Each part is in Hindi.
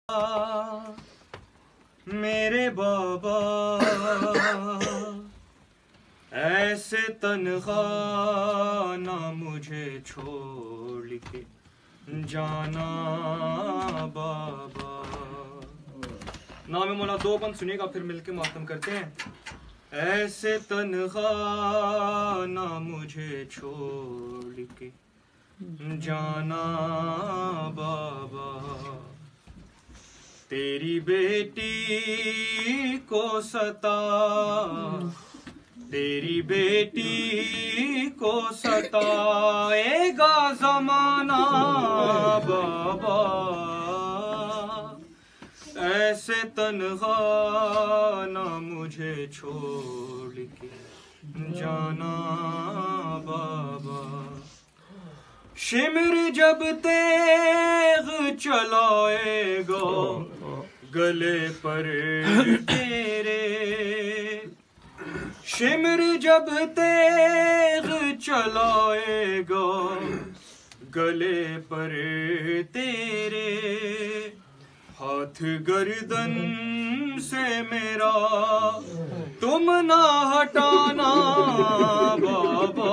मेरे बाबा ऐसे तन्हा ना मुझे छोड़ के जाना बाबा। नाम मौला दो बंद सुनिएगा फिर मिलके मातम करते हैं। ऐसे तन्हा ना मुझे छोड़ के जाना बाबा। तेरी बेटी को तेरी बेटी को सताएगा जमाना बाबा। ऐसे तन्हा ना मुझे छोड़ के जाना बाबा। शिमर जब तेग चलाएगा गले पर तेरे। शिमर जब तेग चलाएगा गले पर तेरे। हाथ गर्दन से मेरा तुम ना हटाना बाबा।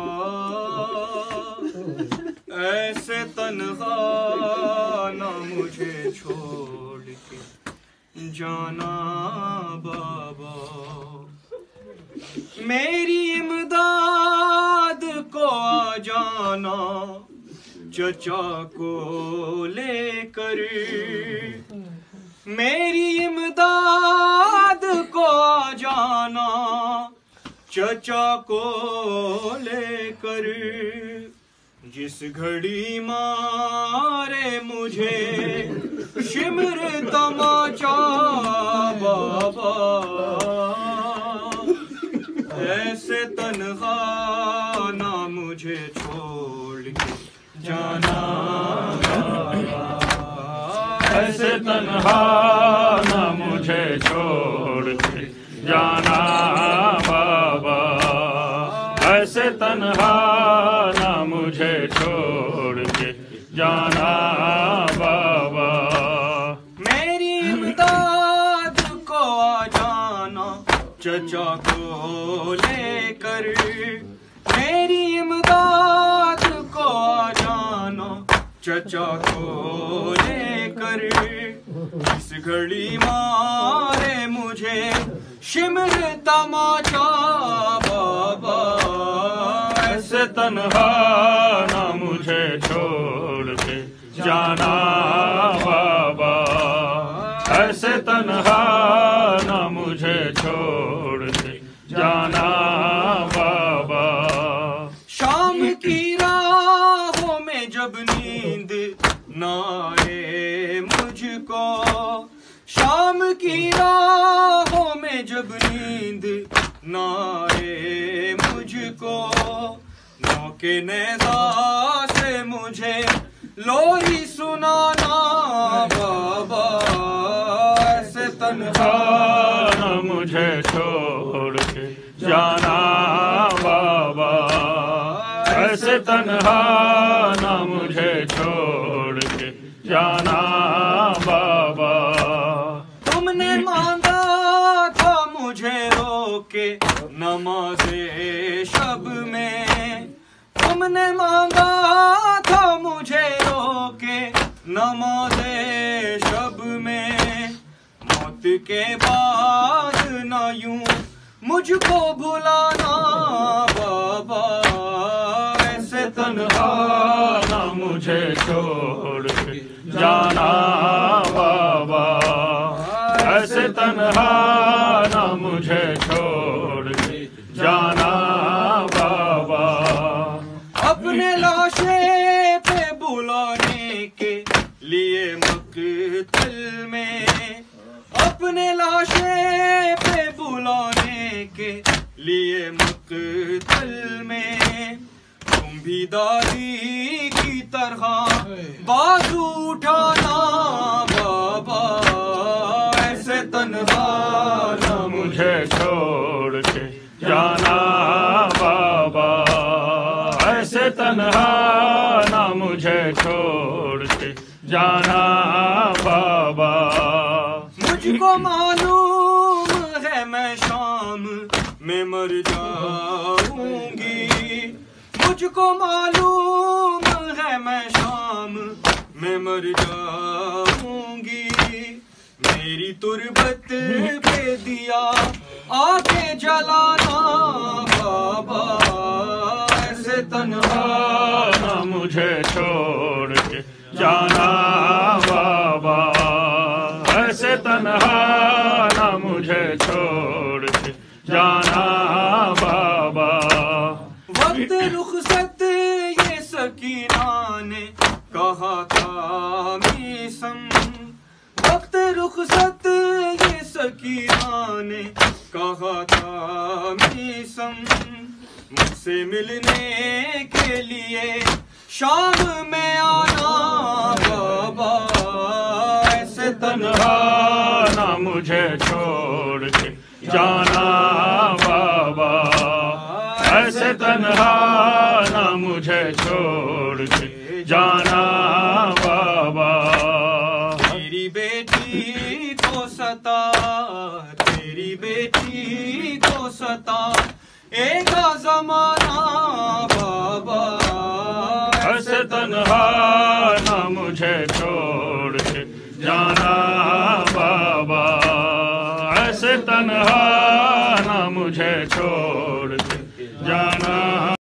ऐसे तन्हा ना मुझे छोड़ के जाना बाबा। मेरी इमदाद को आ जाना चचा को लेकर। मेरी इमदाद को आ जाना चचा को लेकर। जिस घड़ी मारे मुझे शिमर तमाचा बाबा। ऐसे तन्हा ना मुझे छोड़ के जाना बाबा। ऐसे तन्हा ना मुझे छोड़ के जाना बाबा। ऐसे तन्हा ना मुझे छोड़ के जाना बाबा। मेरी इमदाद को आ जाना चचा को लेकर। मेरी इमदाद को आ जाना चचा को लेकर। इस घड़ी मारे मुझे शिमर तमाचा बाबा। ऐसे तन्हा ना मुझे छोड़ के जाना बाबा। ऐसे तन्हा ना मुझे छोड़ के जाना बाबा। शाम की राहों में जब नींद ना आए मुझको। शाम की राहों में जब नींद ना आए मुझको। मौके नेज़ा से मुझे लोरी सुनाना बाबा। ऐसे तन्हा ना मुझे छोड़ के जाना बाबा। ऐसे तन्हा ना मुझे छोड़ के जाना बाबा। तुमने मांगा था मुझे रोके नमाज़े शब में। तुमने मांगा था मुझे रोके नमाज़े शब में। मौत के बाद ना यूं मुझको भुलाना बाबा। ऐसे तन्हा ना मुझे छोड़ के जाना बाबा। ऐसे तन्हा ना मुझे छोड़ के जाना बाबा। अपने लाशे पे बुलाने के लिए मकतल में। अपने लाशे पे बुलाने के लिए मकतल में। तुम भी दादी की तरह बाजू उठाना बाबा। ऐसे तन्हा ना मुझे छोड़ के जाना बाबा। ऐसे तन्हा ना मुझे छोड़ के जाना बाबा। मुझको मालूम है मैं शाम में मर जाऊंगी, मुझको मालूम है मैं शाम में मर जाऊंगी। मेरी तुरबत पे दिया आके जलाना बाबा, ऐसे तन्हा ना मुझे छोड़ के जाना बाबा, ऐसे तन्हा ना मुझे छोड़ के जाना बाबा। वक्त रुखसत ये सकीना ने कहा था मीसम, वक्त रुखसत ये सकीना ने कहा था मीसम। मुझसे मिलने के लिए शाम में आना बाबा, ऐसे तन्हा ना मुझे छोड़ के जाना बाबा, ऐसे तन्हा ना मुझे छोड़ के जाना बाबा। तेरी बेटी को सता, तेरी बेटी को सता एक ज़माना बाबा, ऐसे तन्हा ना मुझे छोड़ के जाना बाबा, ऐसे तन्हा ना मुझे छोड़